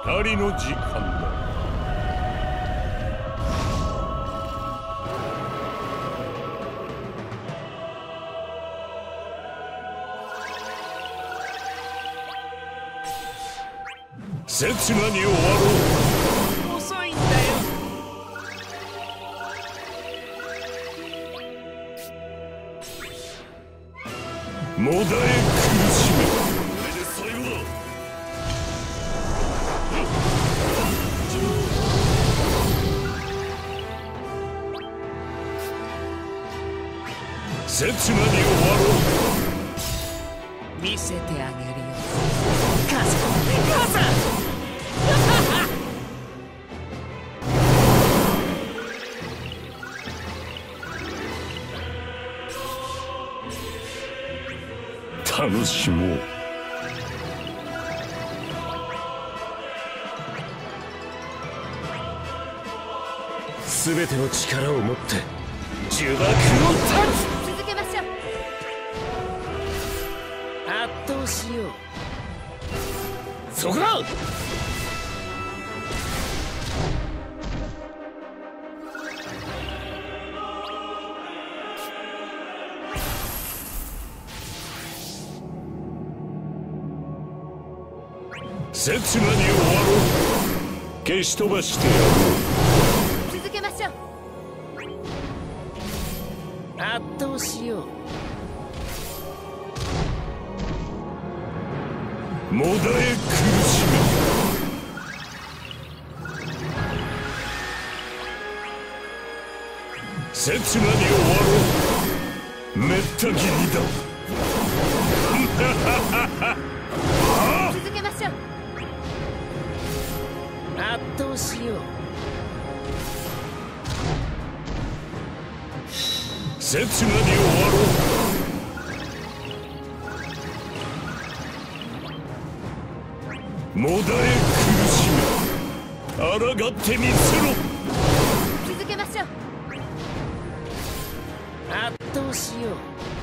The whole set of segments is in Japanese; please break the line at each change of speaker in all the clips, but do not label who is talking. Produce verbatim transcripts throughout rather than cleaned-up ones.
二人の時間だ。刹那に終わろう。遅いんだよ。もだえ苦しめ。これで最後だ。刹那に終わろう。見せてあげるよ。母さん、母さん。楽しもう。すべての力を持って呪縛を断つ。
続けましょう。
圧倒しよう。そこだ。刹那に終わろう。消し飛ばしてやろう。
続けましょう。
圧倒しよう。もだえ苦しめ。刹那に終わろう。めった斬りだ。
続けましょう。
圧倒しよう。刹那に終わろう。もだえ苦しめ。抗ってみせろ。
続けましょう。
圧倒しよう。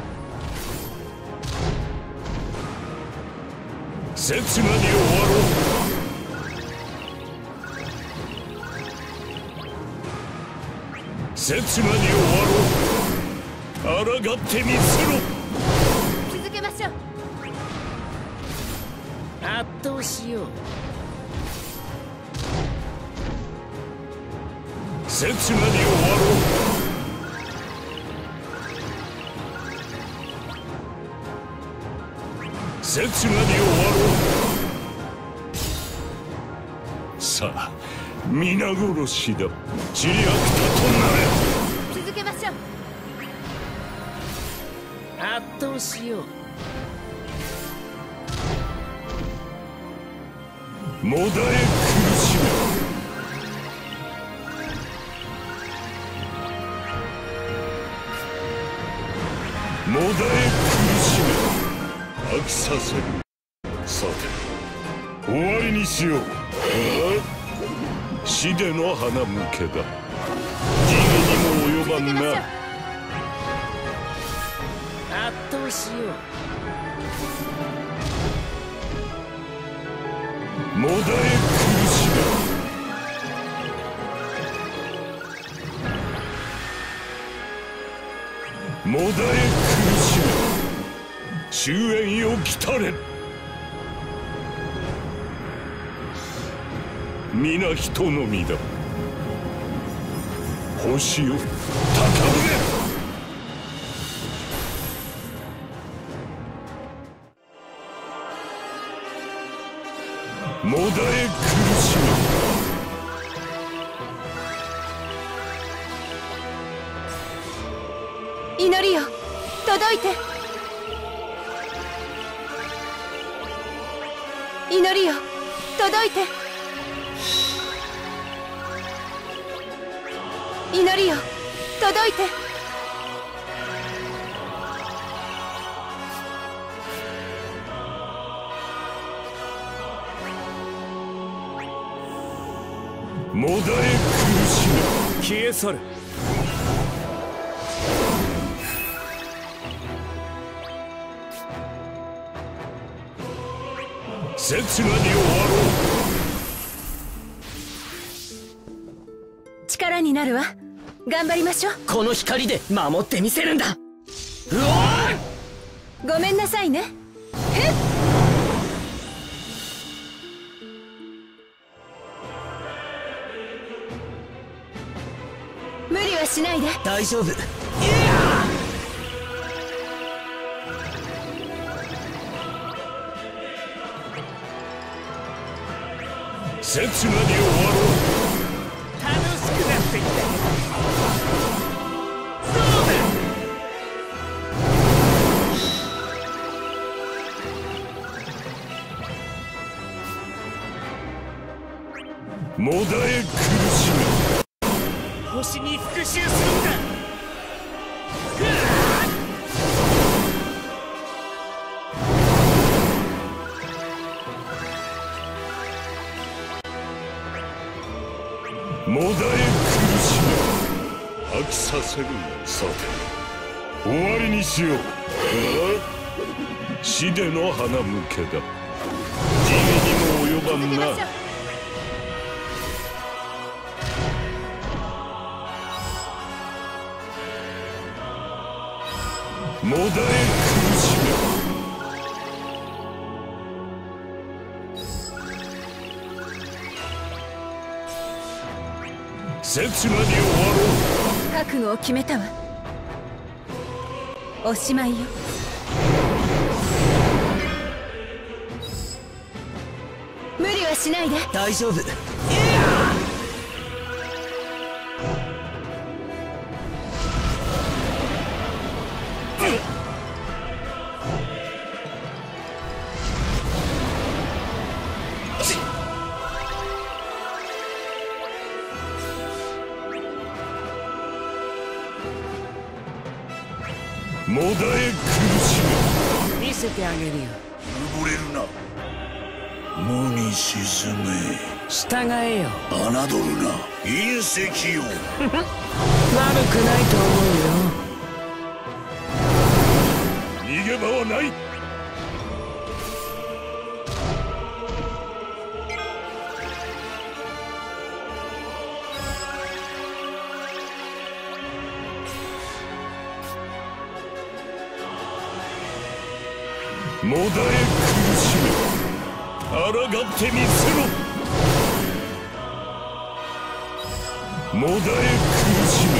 刹那に終わろう。刹那に終わろう。抗ってみせろ。
続けましょう。
圧倒しよう。刹那に終わろう。刹那に終わろう。さあ、皆殺しだ。知り合ったとなれ。
続けましょう。
圧倒しよう。もだえ苦しめ。もだえ苦しめ。飽きさせる。さて、終わりにしよう。死での花向けだ。地にも及ばんな。圧倒しよう。もだえ苦しめ。もだえ苦しめ。終焉よ来たれ。皆人のみだ。星よ高ぶれ。もだえ苦し
め。祈りよ届いて。祈りよ届いて。祈りよ届いて。
もだえ苦しめ。消え去る。刹那に終わろう。
なるわ。頑張りましょう。
この光で守ってみせるんだ。うお
ー、ごめんなさいね。へっ、無理はしないで。
大丈夫。いや
刹那に終わろう。
楽しくなってきた。そうだ。
もだえ苦しめ。
星に復讐するんだ。
もだえ苦しめ。飽きさせる。さて終わりにしよう。死での花向けだ。地にも及ばんな。もだえ苦しめ。刹那に終わろう。
覚悟を決めたわ。おしまいよ。無理はしないで。
大丈夫。いや
もだえ苦し
め。見せてあげるよ。
め。溺れるな。無に沈め。
従えよ。
侮るな。隕石よ。
悪くないと思うよ。
逃げ場はない。もだえ苦しめ。抗ってみせろ。もだえ苦しめ。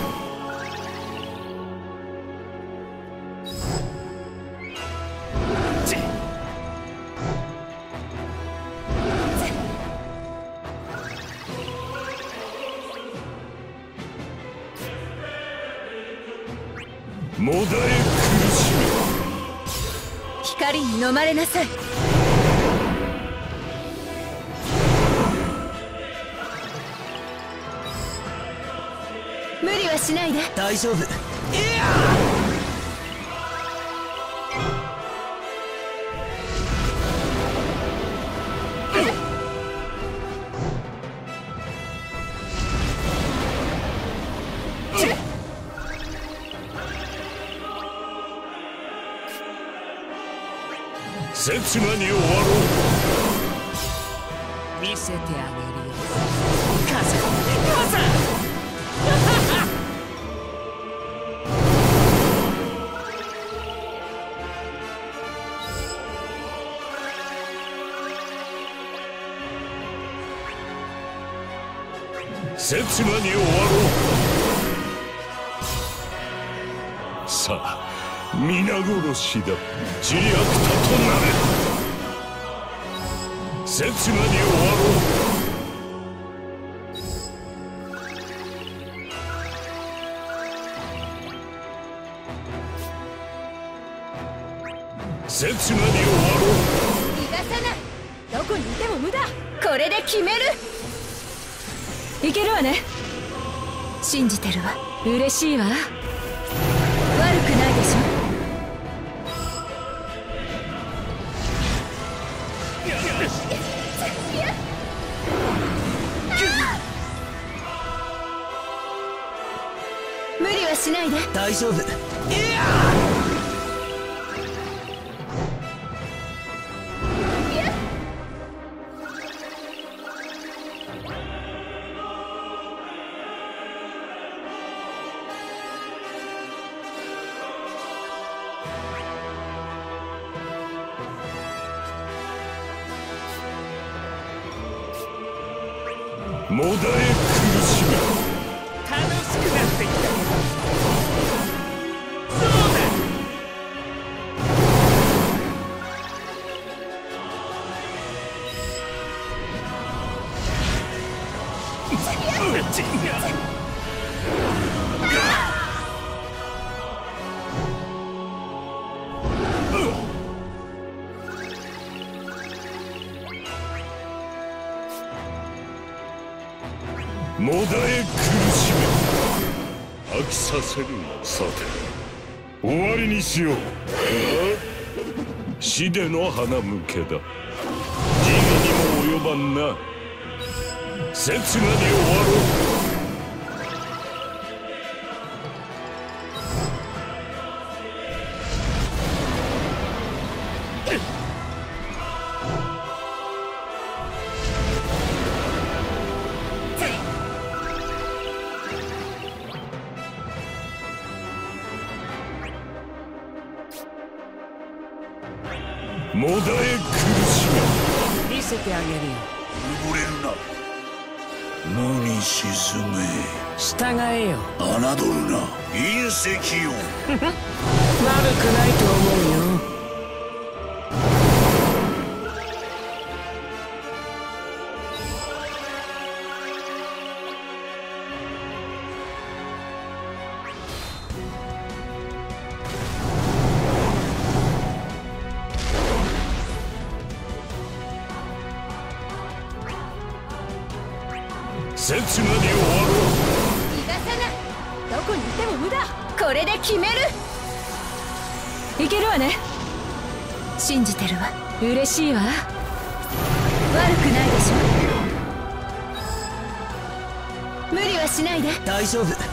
もだえ苦しめ。
光に飲まれなさい。無理はしないで。
大丈夫。いや
刹那に終わろ
う。見せてあげるよ。母さん、母さん。
刹那に終わろう。さあ皆殺しだ。ジリアクタとなれ。刹那に終わろう。刹那に終わろう。
逃がさない。どこにいても無駄。これで決める。いけるわね。信じてるわ。嬉しいわ。悪くないでしょ。無理はしないで。
大丈夫。いや
もだえ苦しめ
楽しくなってきたけど。そうだ。違う。
もだえ苦しめ飽きさせるな。さて終わりにしよう。死での花向けだ。地味にも及ばんな。刹那に終わろう。もだえ苦し
め見せてあげるよ。
め溺れるな。無に沈め
従えよ。
侮るな。隕石よ
悪くないと思うよ。
刹那に終わろう。
逃がさない。どこにいても無駄。これで決める。いけるわね。信じてるわ。嬉しいわ。悪くないでしょ。無理はしないで。
大丈夫。いや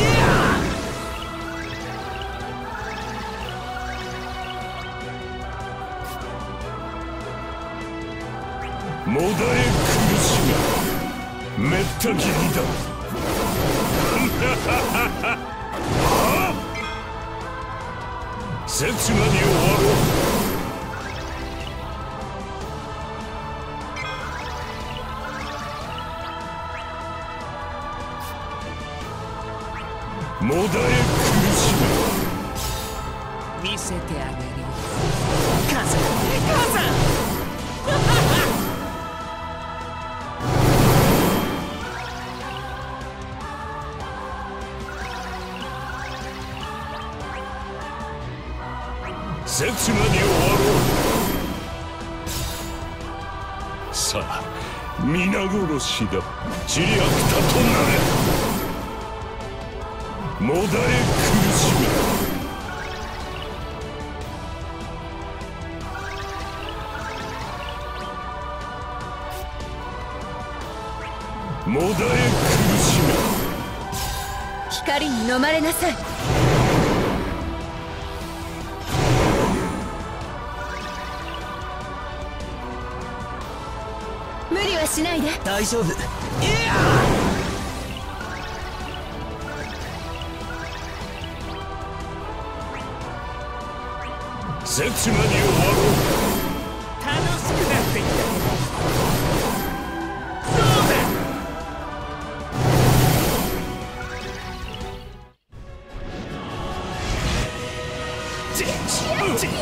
もだえ苦しめめったきりだ。刹那に終わろう。もだえ苦し
め見せてあげるよ。母さん母さん
刹那に終わろう。さあ皆殺しだ。ちりあくたとなれ。もだえ苦しめもだえ苦しめ
光に飲まれなさい。無理はしないで。
大丈夫。いや
刹那に終わろう。
楽しくなってきたけど。そうだ。ちちち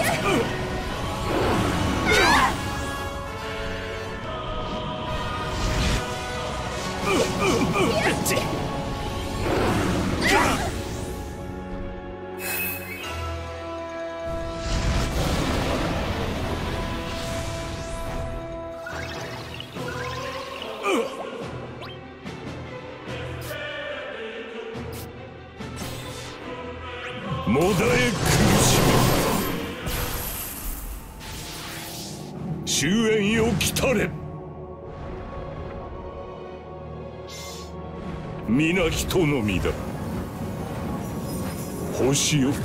もだえ苦しめ終焉よ来たれ。皆人のみだ。星よ高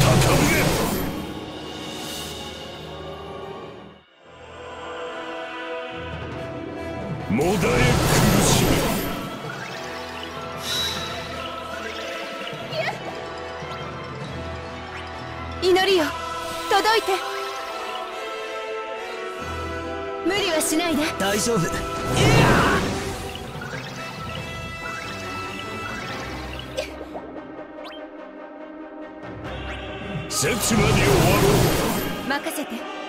ぶれ。もだえ苦し
め祈りよ届いて。無理はしないで。
大丈夫。いや
節まで終わろう。
任せて。